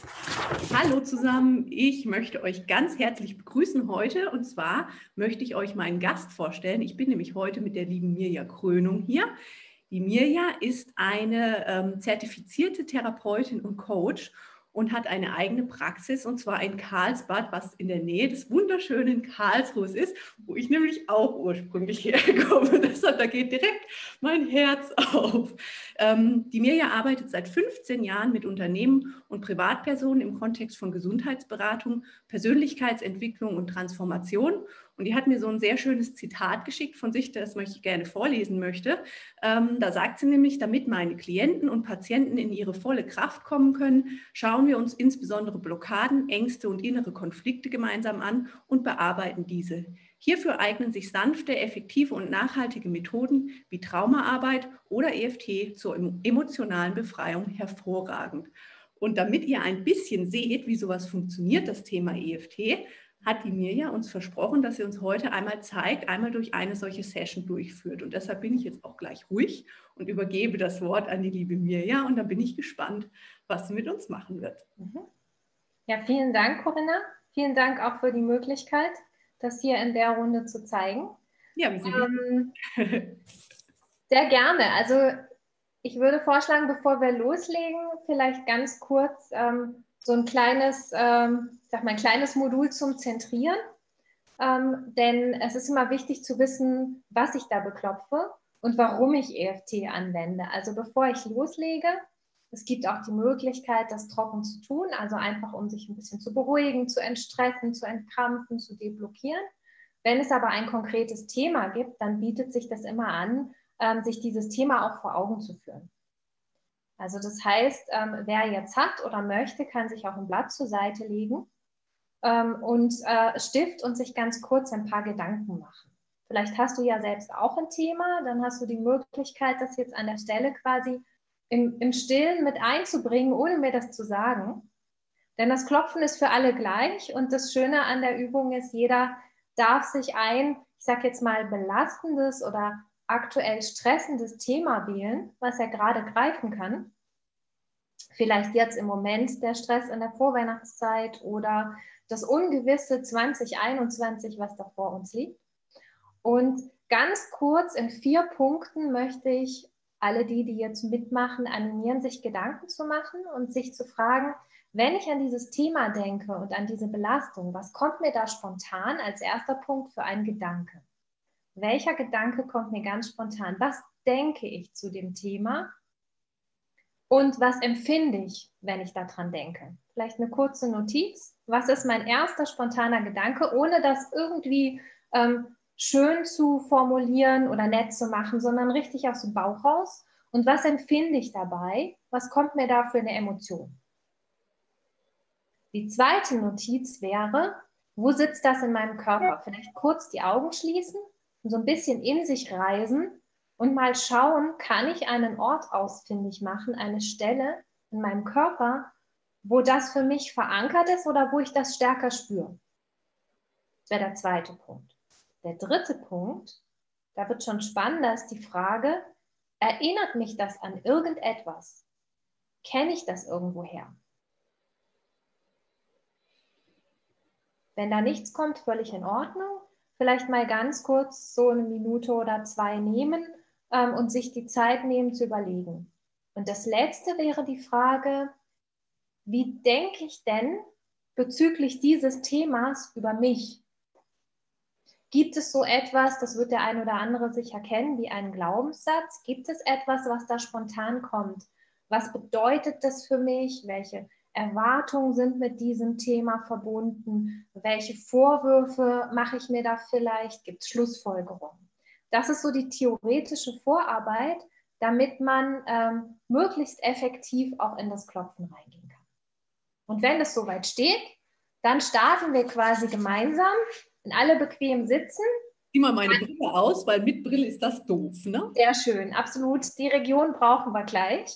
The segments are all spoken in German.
Hallo zusammen, ich möchte euch ganz herzlich begrüßen heute und zwar möchte ich euch meinen Gast vorstellen. Ich bin nämlich heute mit der lieben Mirja Krönung hier. Die Mirja ist eine zertifizierte Therapeutin und Coach und hat eine eigene Praxis und zwar in Karlsbad, was in der Nähe des wunderschönen Karlsruhe ist, wo ich nämlich auch ursprünglich herkomme. Deshalb, da geht direkt mein Herz auf. Die Mirja arbeitet seit 15 Jahren mit Unternehmen und Privatpersonen im Kontext von Gesundheitsberatung, Persönlichkeitsentwicklung und Transformation. Und die hat mir so ein sehr schönes Zitat geschickt von sich, das möchte ich gerne vorlesen möchte. Da sagt sie nämlich, damit meine Klienten und Patienten in ihre volle Kraft kommen können, schauen wir uns insbesondere Blockaden, Ängste und innere Konflikte gemeinsam an und bearbeiten diese. Hierfür eignen sich sanfte, effektive und nachhaltige Methoden wie Traumaarbeit oder EFT zur emotionalen Befreiung hervorragend. Und damit ihr ein bisschen seht, wie sowas funktioniert, das Thema EFT, hat die Mirja uns versprochen, dass sie uns heute einmal zeigt, einmal durch eine solche Session durchführt. Und deshalb bin ich jetzt auch gleich ruhig und übergebe das Wort an die liebe Mirja. Und dann bin ich gespannt, was sie mit uns machen wird. Ja, vielen Dank, Corinna. Vielen Dank auch für die Möglichkeit, das hier in der Runde zu zeigen. Ja, wie Sie sehr gerne. Also ich würde vorschlagen, bevor wir loslegen, vielleicht ganz kurz so ein kleines, ein kleines Modul zum Zentrieren. Denn es ist immer wichtig zu wissen, was ich da beklopfe und warum ich EFT anwende. Also bevor ich loslege, es gibt auch die Möglichkeit, das trocken zu tun, also einfach, um sich ein bisschen zu beruhigen, zu entstressen, zu entkrampfen, zu deblockieren. Wenn es aber ein konkretes Thema gibt, dann bietet sich das immer an, sich dieses Thema auch vor Augen zu führen. Also das heißt, wer jetzt hat oder möchte, kann sich auch ein Blatt zur Seite legen und Stift und sich ganz kurz ein paar Gedanken machen. Vielleicht hast du ja selbst auch ein Thema, dann hast du die Möglichkeit, das jetzt an der Stelle quasi im Stillen mit einzubringen, ohne mir das zu sagen. Denn das Klopfen ist für alle gleich und das Schöne an der Übung ist, jeder darf sich ein, ich sage jetzt mal, belastendes oder aktuell stressendes Thema wählen, was er gerade greifen kann. Vielleicht jetzt im Moment der Stress in der Vorweihnachtszeit oder das ungewisse 2021, was da vor uns liegt. Und ganz kurz in 4 Punkten möchte ich alle die jetzt mitmachen, animieren, sich Gedanken zu machen und sich zu fragen, wenn ich an dieses Thema denke und an diese Belastung, was kommt mir da spontan als erster Punkt für einen Gedanke? Welcher Gedanke kommt mir ganz spontan? Was denke ich zu dem Thema? Und was empfinde ich, wenn ich daran denke? Vielleicht eine kurze Notiz. Was ist mein erster spontaner Gedanke, ohne das irgendwie schön zu formulieren oder nett zu machen, sondern richtig aus dem Bauch raus. Und was empfinde ich dabei? Was kommt mir da für eine Emotion? Die zweite Notiz wäre, wo sitzt das in meinem Körper? Vielleicht kurz die Augen schließen und so ein bisschen in sich reisen und mal schauen, kann ich einen Ort ausfindig machen, eine Stelle in meinem Körper, wo das für mich verankert ist oder wo ich das stärker spüre. Das wäre der zweite Punkt. Der dritte Punkt, da wird schon spannender, ist die Frage, erinnert mich das an irgendetwas? Kenne ich das irgendwoher? Wenn da nichts kommt, völlig in Ordnung. Vielleicht mal ganz kurz so eine Minute oder 2 nehmen und sich die Zeit nehmen zu überlegen. Und das Letzte wäre die Frage, wie denke ich denn bezüglich dieses Themas über mich? Gibt es so etwas, das wird der ein oder andere sicher kennen, wie einen Glaubenssatz? Gibt es etwas, was da spontan kommt? Was bedeutet das für mich? Welche Erwartungen sind mit diesem Thema verbunden? Welche Vorwürfe mache ich mir da vielleicht? Gibt es Schlussfolgerungen? Das ist so die theoretische Vorarbeit, damit man möglichst effektiv auch in das Klopfen reingehen kann. Und wenn es soweit steht, dann starten wir quasi gemeinsam. Und alle bequem sitzen. Zieh mal meine Brille aus, weil mit Brille ist das doof, ne? Sehr schön, absolut. Die Region brauchen wir gleich.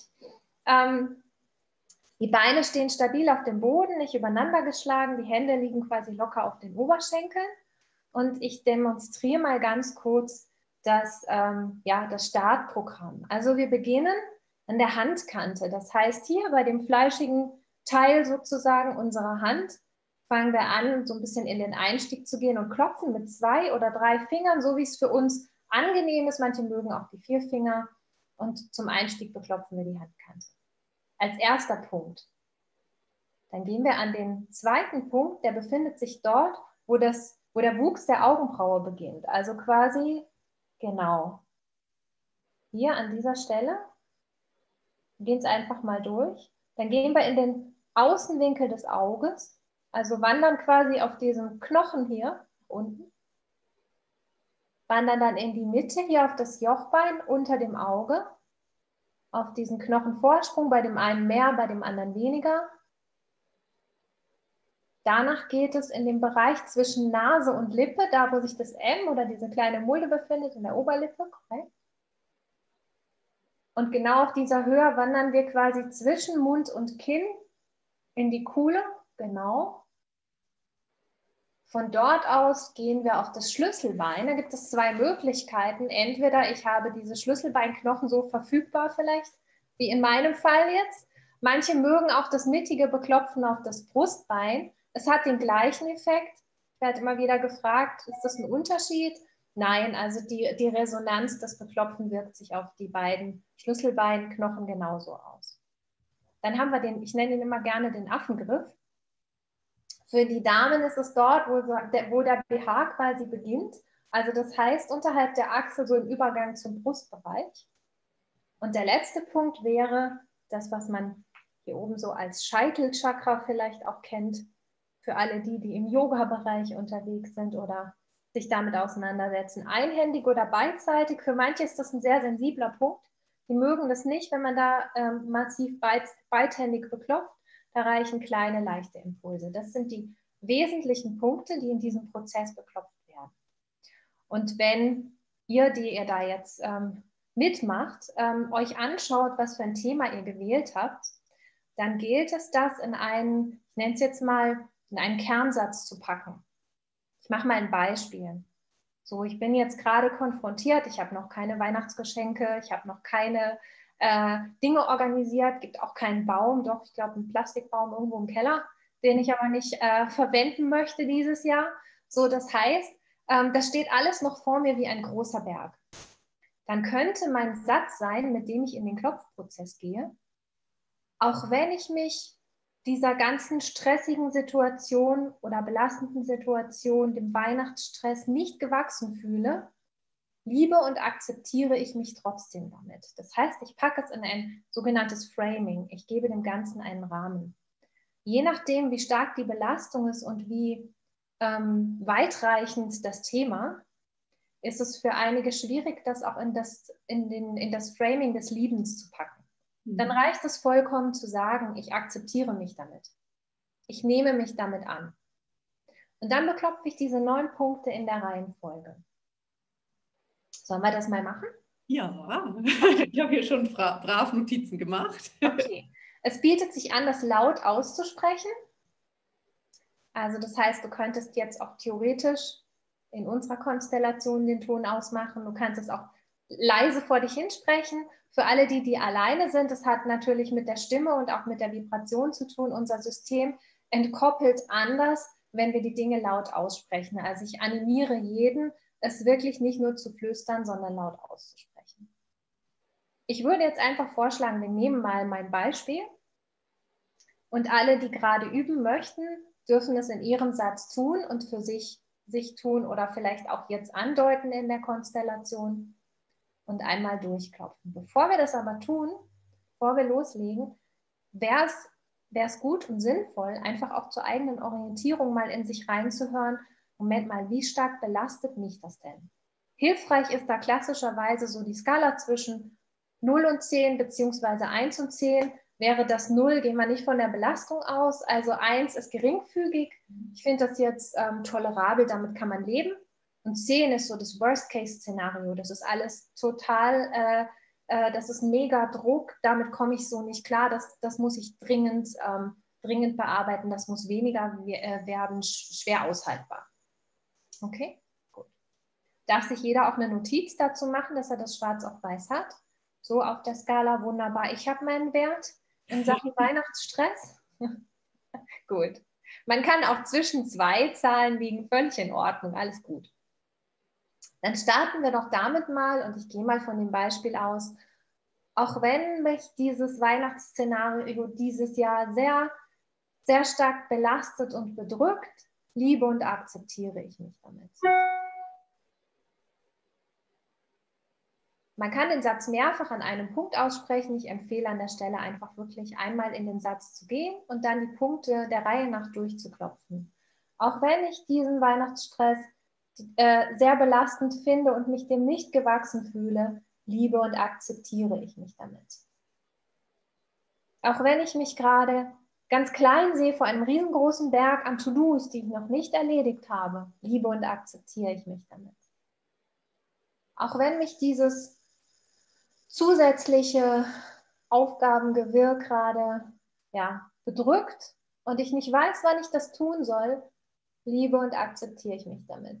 Die Beine stehen stabil auf dem Boden, nicht übereinander geschlagen. Die Hände liegen quasi locker auf den Oberschenkeln. Und ich demonstriere mal ganz kurz das Startprogramm. Also wir beginnen an der Handkante. Das heißt, hier bei dem fleischigen Teil sozusagen unserer Hand, fangen wir an, so ein bisschen in den Einstieg zu gehen und klopfen mit 2 oder 3 Fingern, so wie es für uns angenehm ist. Manche mögen auch die 4 Finger. Und zum Einstieg beklopfen wir die Handkante. Als erster Punkt. Dann gehen wir an den zweiten Punkt, der befindet sich dort, wo der Wuchs der Augenbraue beginnt. Also quasi genau hier an dieser Stelle. Wir gehen es einfach mal durch. Dann gehen wir in den Außenwinkel des Auges, also wandern quasi auf diesem Knochen hier unten, wandern dann in die Mitte hier auf das Jochbein unter dem Auge, auf diesen Knochenvorsprung, bei dem einen mehr, bei dem anderen weniger. Danach geht es in den Bereich zwischen Nase und Lippe, da wo sich das M oder diese kleine Mulde befindet, in der Oberlippe. Okay. Und genau auf dieser Höhe wandern wir quasi zwischen Mund und Kinn in die Kuhle. Genau. Von dort aus gehen wir auf das Schlüsselbein. Da gibt es 2 Möglichkeiten. Entweder ich habe diese Schlüsselbeinknochen so verfügbar vielleicht, wie in meinem Fall jetzt. Manche mögen auch das mittige Beklopfen auf das Brustbein. Es hat den gleichen Effekt. Ich werde immer wieder gefragt, ist das ein Unterschied? Nein, also die Resonanz, das Beklopfen wirkt sich auf die beiden Schlüsselbeinknochen genauso aus. Dann haben wir den, ich nenne ihn immer gerne den Affengriff. Für die Damen ist es dort, wo der BH quasi beginnt. Also das heißt, unterhalb der Achsel so im Übergang zum Brustbereich. Und der letzte Punkt wäre das, was man hier oben so als Scheitelchakra vielleicht auch kennt, für alle die, die im Yoga-Bereich unterwegs sind oder sich damit auseinandersetzen. Einhändig oder beidseitig, für manche ist das ein sehr sensibler Punkt. Die mögen das nicht, wenn man da massiv beidhändig beklopft. Da reichen kleine, leichte Impulse. Das sind die wesentlichen Punkte, die in diesem Prozess beklopft werden. Und wenn ihr, die ihr da jetzt mitmacht, euch anschaut, was für ein Thema ihr gewählt habt, dann gilt es, das in einen, ich nenne es jetzt mal, in einen Kernsatz zu packen. Ich mache mal ein Beispiel. So, ich bin jetzt gerade konfrontiert, ich habe noch keine Weihnachtsgeschenke, ich habe noch keine Dinge organisiert, gibt auch keinen Baum, doch, ich glaube, einen Plastikbaum irgendwo im Keller, den ich aber nicht verwenden möchte dieses Jahr. So, das heißt, das steht alles noch vor mir wie ein großer Berg. Dann könnte mein Satz sein, mit dem ich in den Klopfprozess gehe, auch wenn ich mich dieser ganzen stressigen Situation oder belastenden Situation, dem Weihnachtsstress nicht gewachsen fühle, liebe und akzeptiere ich mich trotzdem damit. Das heißt, ich packe es in ein sogenanntes Framing. Ich gebe dem Ganzen einen Rahmen. Je nachdem, wie stark die Belastung ist und wie weitreichend das Thema, ist es für einige schwierig, das auch in das Framing des Liebens zu packen. Dann reicht es vollkommen zu sagen, ich akzeptiere mich damit. Ich nehme mich damit an. Und dann beklopfe ich diese 9 Punkte in der Reihenfolge. Sollen wir das mal machen? Ja, ich habe hier schon brav Notizen gemacht. Okay. Es bietet sich an, das laut auszusprechen. Also das heißt, du könntest jetzt auch theoretisch in unserer Konstellation den Ton ausmachen. Du kannst es auch leise vor dich hinsprechen. Für alle, die alleine sind, das hat natürlich mit der Stimme und auch mit der Vibration zu tun. Unser System entkoppelt anders, wenn wir die Dinge laut aussprechen. Also ich animiere jeden, es wirklich nicht nur zu flüstern, sondern laut auszusprechen. Ich würde jetzt einfach vorschlagen, wir nehmen mal mein Beispiel und alle, die gerade üben möchten, dürfen es in ihrem Satz tun und für sich tun oder vielleicht auch jetzt andeuten in der Konstellation und einmal durchklopfen. Bevor wir das aber tun, bevor wir loslegen, wäre es gut und sinnvoll, einfach auch zur eigenen Orientierung mal in sich reinzuhören. Moment mal, wie stark belastet mich das denn? Hilfreich ist da klassischerweise so die Skala zwischen 0 und 10 beziehungsweise 1 und 10. Wäre das 0, gehen wir nicht von der Belastung aus. Also 1 ist geringfügig. Ich finde das jetzt tolerabel, damit kann man leben. Und 10 ist so das Worst-Case-Szenario. Das ist alles total, das ist mega Druck. Damit komme ich so nicht klar. Das muss ich dringend bearbeiten. Das muss weniger werden, schwer aushaltbar. Okay, gut. Darf sich jeder auch eine Notiz dazu machen, dass er das schwarz auf weiß hat? So auf der Skala, wunderbar. Ich habe meinen Wert in Sachen Weihnachtsstress. Gut. Man kann auch zwischen 2 Zahlen liegen, völlig in Ordnung, alles gut. Dann starten wir doch damit mal und ich gehe mal von dem Beispiel aus, auch wenn mich dieses Weihnachtsszenario dieses Jahr sehr, sehr stark belastet und bedrückt, liebe und akzeptiere ich mich damit. Man kann den Satz mehrfach an einem Punkt aussprechen. Ich empfehle an der Stelle einfach wirklich einmal in den Satz zu gehen und dann die Punkte der Reihe nach durchzuklopfen. Auch wenn ich diesen Weihnachtsstress sehr belastend finde und mich dem nicht gewachsen fühle, liebe und akzeptiere ich mich damit. Auch wenn ich mich gerade ganz klein sehe vor einem riesengroßen Berg an To-Dos, die ich noch nicht erledigt habe, liebe und akzeptiere ich mich damit. Auch wenn mich dieses zusätzliche Aufgabengewirr gerade bedrückt und ich nicht weiß, wann ich das tun soll, liebe und akzeptiere ich mich damit.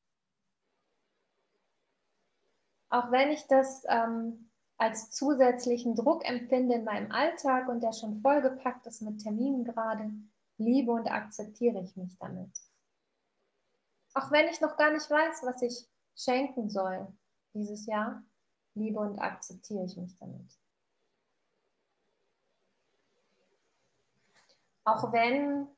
Auch wenn ich das als zusätzlichen Druck empfinde in meinem Alltag und der schon vollgepackt ist mit Terminen gerade, liebe und akzeptiere ich mich damit. Auch wenn ich noch gar nicht weiß, was ich schenken soll dieses Jahr, liebe und akzeptiere ich mich damit. Auch wenn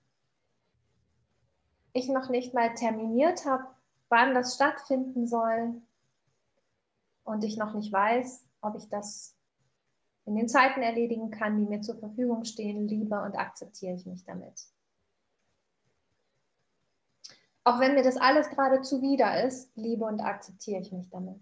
ich noch nicht mal terminiert habe, wann das stattfinden soll und ich noch nicht weiß, ob ich das in den Zeiten erledigen kann, die mir zur Verfügung stehen, liebe und akzeptiere ich mich damit. Auch wenn mir das alles gerade zuwider ist, liebe und akzeptiere ich mich damit.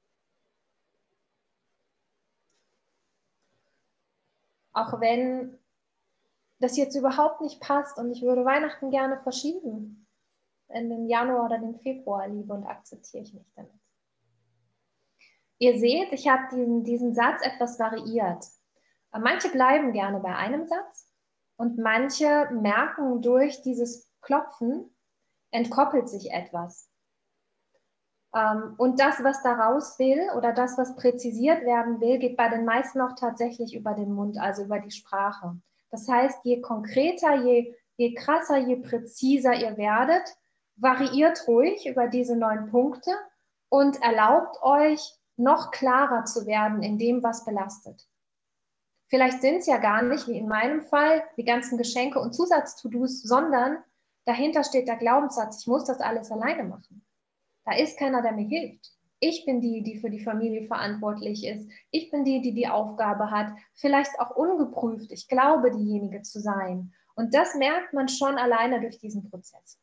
Auch wenn das jetzt überhaupt nicht passt und ich würde Weihnachten gerne verschieben, in den Januar oder den Februar, liebe und akzeptiere ich mich damit. Ihr seht, ich habe diesen Satz etwas variiert. Manche bleiben gerne bei einem Satz und manche merken, durch dieses Klopfen entkoppelt sich etwas. Und das, was daraus will oder das, was präzisiert werden will, geht bei den meisten auch tatsächlich über den Mund, also über die Sprache. Das heißt, je konkreter, je krasser, je präziser ihr werdet, variiert ruhig über diese 9 Punkte und erlaubt euch, noch klarer zu werden in dem, was belastet. Vielleicht sind es ja gar nicht, wie in meinem Fall, die ganzen Geschenke und Zusatz-To-Dos, sondern dahinter steht der Glaubenssatz, ich muss das alles alleine machen. Da ist keiner, der mir hilft. Ich bin die, die für die Familie verantwortlich ist. Ich bin die, die die Aufgabe hat, vielleicht auch ungeprüft. Ich glaube, diejenige zu sein. Und das merkt man schon alleine durch diesen Prozess.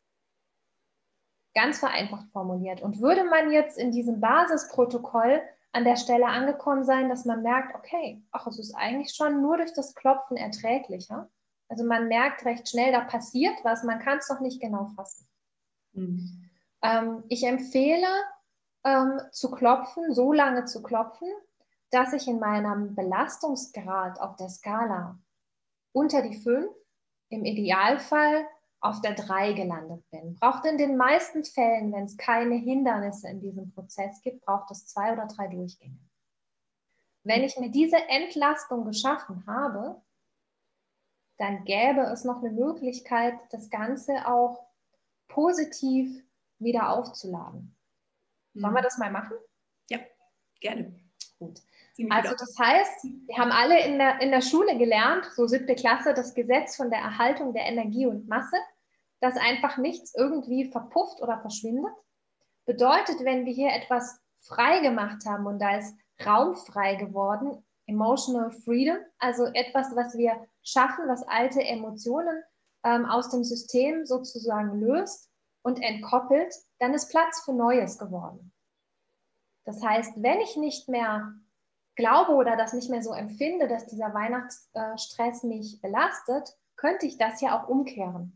Ganz vereinfacht formuliert. Und würde man jetzt in diesem Basisprotokoll an der Stelle angekommen sein, dass man merkt, okay, ach, es ist eigentlich schon nur durch das Klopfen erträglicher. Also man merkt recht schnell, da passiert was, man kann es noch nicht genau fassen. Mhm. Ich empfehle zu klopfen, so lange zu klopfen, dass ich in meinem Belastungsgrad auf der Skala unter die 5, im Idealfall auf der 3 gelandet bin. Braucht in den meisten Fällen, wenn es keine Hindernisse in diesem Prozess gibt, braucht es 2 oder 3 Durchgänge. Wenn ich mir diese Entlastung geschaffen habe, dann gäbe es noch eine Möglichkeit, das Ganze auch positiv wieder aufzuladen. Sollen wir das mal machen? Ja, gerne. Gut. Also das heißt, wir haben alle in der Schule gelernt, so 7. Klasse, das Gesetz von der Erhaltung der Energie und Masse, dass einfach nichts irgendwie verpufft oder verschwindet. Bedeutet, wenn wir hier etwas frei gemacht haben und da ist Raum frei geworden, Emotional Freedom, also etwas, was wir schaffen, was alte Emotionen aus dem System sozusagen löst und entkoppelt, dann ist Platz für Neues geworden. Das heißt, wenn ich nicht mehr glaube oder das nicht mehr so empfinde, dass dieser Weihnachtsstress mich belastet, könnte ich das ja auch umkehren.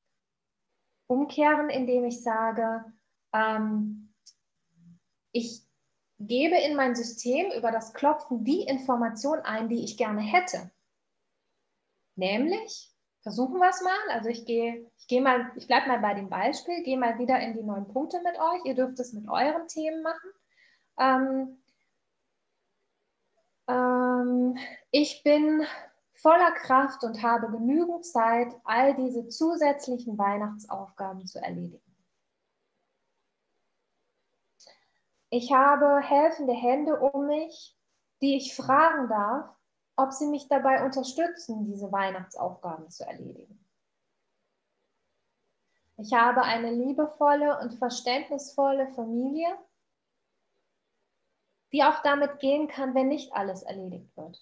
Umkehren, indem ich sage, ich gebe in mein System über das Klopfen die Information ein, die ich gerne hätte. Nämlich, versuchen wir es mal, also ich bleibe mal bei dem Beispiel, gehe mal wieder in die 9 Punkte mit euch, ihr dürft es mit euren Themen machen. Ich bin voller Kraft und habe genügend Zeit, all diese zusätzlichen Weihnachtsaufgaben zu erledigen. Ich habe helfende Hände um mich, die ich fragen darf, ob sie mich dabei unterstützen, diese Weihnachtsaufgaben zu erledigen. Ich habe eine liebevolle und verständnisvolle Familie, die auch damit gehen kann, wenn nicht alles erledigt wird.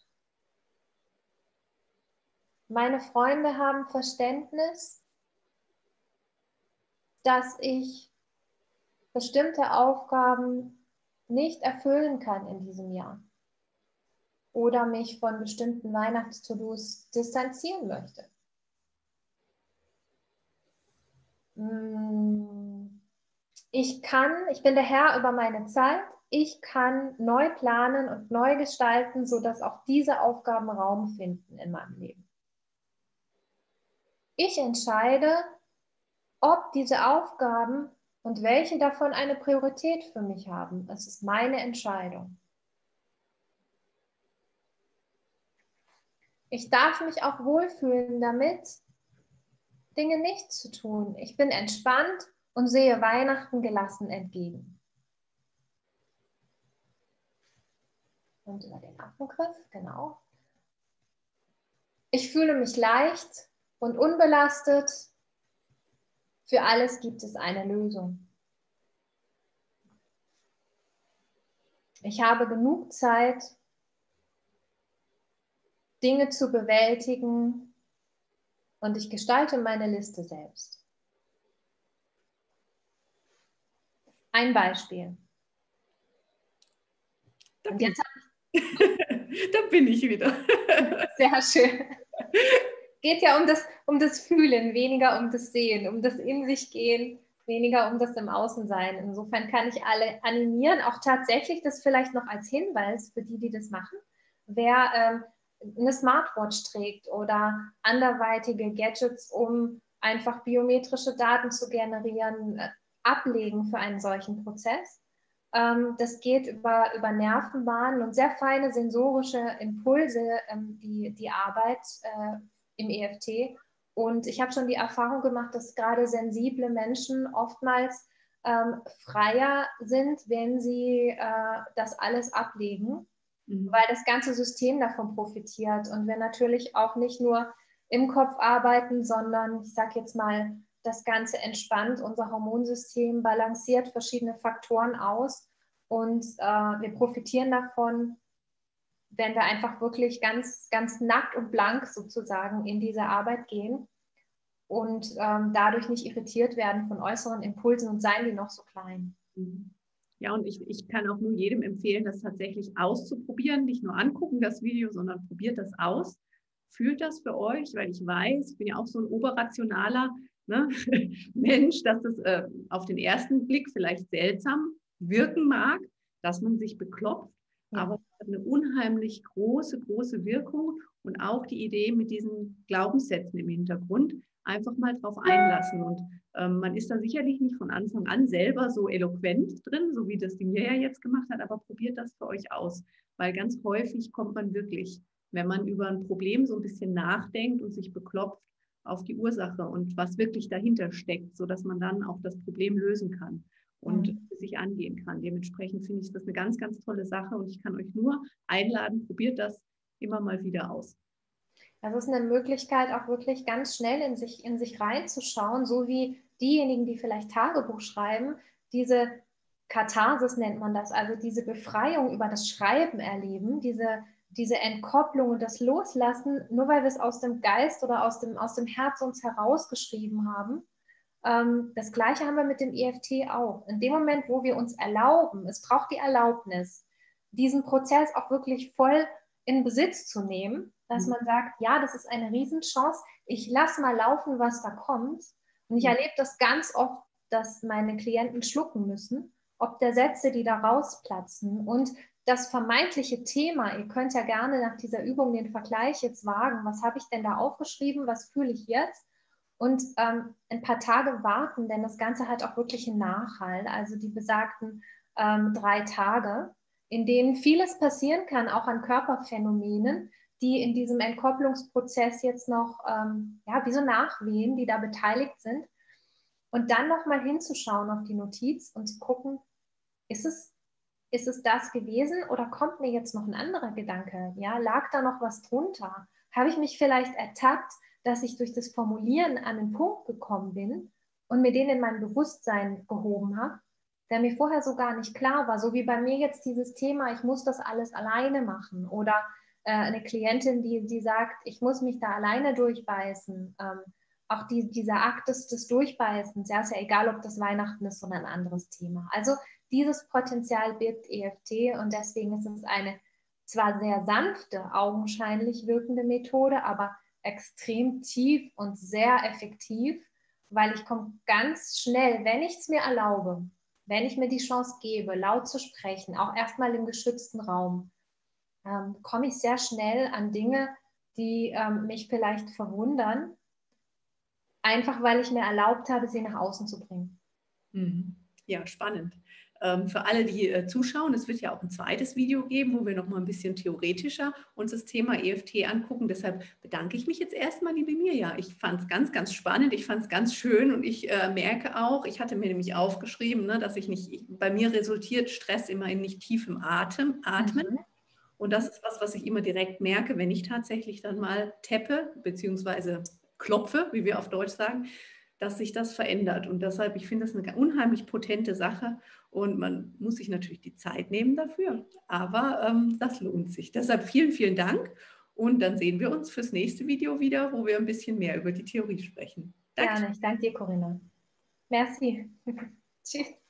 Meine Freunde haben Verständnis, dass ich bestimmte Aufgaben nicht erfüllen kann in diesem Jahr oder mich von bestimmten Weihnachts-To-Dos distanzieren möchte. Ich bin der Herr über meine Zeit. Ich kann neu planen und neu gestalten, sodass auch diese Aufgaben Raum finden in meinem Leben. Ich entscheide, ob diese Aufgaben und welche davon eine Priorität für mich haben. Es ist meine Entscheidung. Ich darf mich auch wohlfühlen damit, Dinge nicht zu tun. Ich bin entspannt und sehe Weihnachten gelassen entgegen. Und über den Affengriff, genau. Ich fühle mich leicht und unbelastet. Für alles gibt es eine Lösung. Ich habe genug Zeit, Dinge zu bewältigen und ich gestalte meine Liste selbst. Ein Beispiel. Da bin ich wieder. Sehr schön. Geht ja um das Fühlen, weniger um das Sehen, um das in sich gehen, weniger um das im Außen sein. Insofern kann ich alle animieren, auch tatsächlich das vielleicht noch als Hinweis für die, die das machen. Wer eine Smartwatch trägt oder anderweitige Gadgets, um einfach biometrische Daten zu generieren, ablegen für einen solchen Prozess. Das geht über Nervenbahnen und sehr feine sensorische Impulse, die Arbeit im EFT. Und ich habe schon die Erfahrung gemacht, dass gerade sensible Menschen oftmals freier sind, wenn sie das alles ablegen, weil das ganze System davon profitiert. Und wir natürlich auch nicht nur im Kopf arbeiten, sondern, ich sage jetzt mal, das Ganze entspannt, unser Hormonsystem balanciert verschiedene Faktoren aus und wir profitieren davon, wenn wir einfach wirklich ganz, ganz nackt und blank sozusagen in diese Arbeit gehen und dadurch nicht irritiert werden von äußeren Impulsen und seien die noch so klein. Ja, und ich kann auch nur jedem empfehlen, das tatsächlich auszuprobieren, nicht nur angucken das Video, sondern probiert das aus. Fühlt das für euch, weil ich weiß, ich bin ja auch so ein oberrationaler Mensch, dass das auf den ersten Blick vielleicht seltsam wirken mag, dass man sich beklopft, aber es hat eine unheimlich große, große Wirkung und auch die Idee mit diesen Glaubenssätzen im Hintergrund, einfach mal drauf einlassen. Und man ist da sicherlich nicht von Anfang an selber so eloquent drin, so wie das die Mirja jetzt gemacht hat, aber probiert das für euch aus, weil ganz häufig kommt man wirklich, wenn man über ein Problem so ein bisschen nachdenkt und sich beklopft, auf die Ursache und was wirklich dahinter steckt, sodass man dann auch das Problem lösen kann und sich angehen kann. Dementsprechend finde ich das eine ganz, ganz tolle Sache und ich kann euch nur einladen, probiert das immer mal wieder aus. Das ist eine Möglichkeit, auch wirklich ganz schnell in sich reinzuschauen, so wie diejenigen, die vielleicht Tagebuch schreiben, diese Katharsis nennt man das, also diese Befreiung über das Schreiben erleben, diese Entkopplung und das Loslassen, nur weil wir es aus dem Geist oder aus dem Herz uns herausgeschrieben haben. Das Gleiche haben wir mit dem EFT auch. In dem Moment, wo wir uns erlauben, es braucht die Erlaubnis, diesen Prozess auch wirklich voll in Besitz zu nehmen, dass man sagt, ja, das ist eine Riesenchance, ich lasse mal laufen, was da kommt. Und ich erlebe das ganz oft, dass meine Klienten schlucken müssen, ob der Sätze, die da rausplatzen und das vermeintliche Thema, ihr könnt ja gerne nach dieser Übung den Vergleich jetzt wagen, was habe ich denn da aufgeschrieben, was fühle ich jetzt? Und ein paar Tage warten, denn das Ganze hat auch wirklich einen Nachhall, also die besagten 3 Tage, in denen vieles passieren kann, auch an Körperphänomenen, die in diesem Entkopplungsprozess jetzt noch, ja, wie so Nachwehen, die da beteiligt sind. Und dann nochmal hinzuschauen auf die Notiz und zu gucken, ist es das gewesen oder kommt mir jetzt noch ein anderer Gedanke? Ja, lag da noch was drunter? Habe ich mich vielleicht ertappt, dass ich durch das Formulieren an den Punkt gekommen bin und mir den in mein Bewusstsein gehoben habe, der mir vorher so gar nicht klar war? So wie bei mir jetzt dieses Thema, ich muss das alles alleine machen, oder eine Klientin, die sagt, ich muss mich da alleine durchbeißen. Auch dieser Akt des Durchbeißens, ja, ist ja egal, ob das Weihnachten ist oder ein anderes Thema. Also dieses Potenzial birgt EFT, und deswegen ist es eine zwar sehr sanfte, augenscheinlich wirkende Methode, aber extrem tief und sehr effektiv, weil ich komme ganz schnell, wenn ich es mir erlaube, wenn ich mir die Chance gebe, laut zu sprechen, auch erstmal im geschützten Raum, komme ich sehr schnell an Dinge, die mich vielleicht verwundern, einfach weil ich mir erlaubt habe, sie nach außen zu bringen. Ja, spannend. Für alle, die zuschauen, es wird ja auch ein zweites Video geben, wo wir noch mal ein bisschen theoretischer uns das Thema EFT angucken. Deshalb bedanke ich mich jetzt erstmal, liebe Mirja. Ich fand es ganz, ganz spannend. Ich fand es ganz schön, und ich merke auch, ich hatte mir nämlich aufgeschrieben, ne, dass bei mir resultiert Stress immer in nicht tiefem Atmen. Und das ist was ich immer direkt merke, wenn ich tatsächlich dann mal tappe, beziehungsweise klopfe, wie wir auf Deutsch sagen, dass sich das verändert. Und deshalb, ich finde das eine unheimlich potente Sache, und man muss sich natürlich die Zeit nehmen dafür. Aber das lohnt sich. Deshalb vielen, vielen Dank. Und dann sehen wir uns fürs nächste Video wieder, wo wir ein bisschen mehr über die Theorie sprechen. Danke. Gerne, ich danke dir, Corinna. Merci. Tschüss.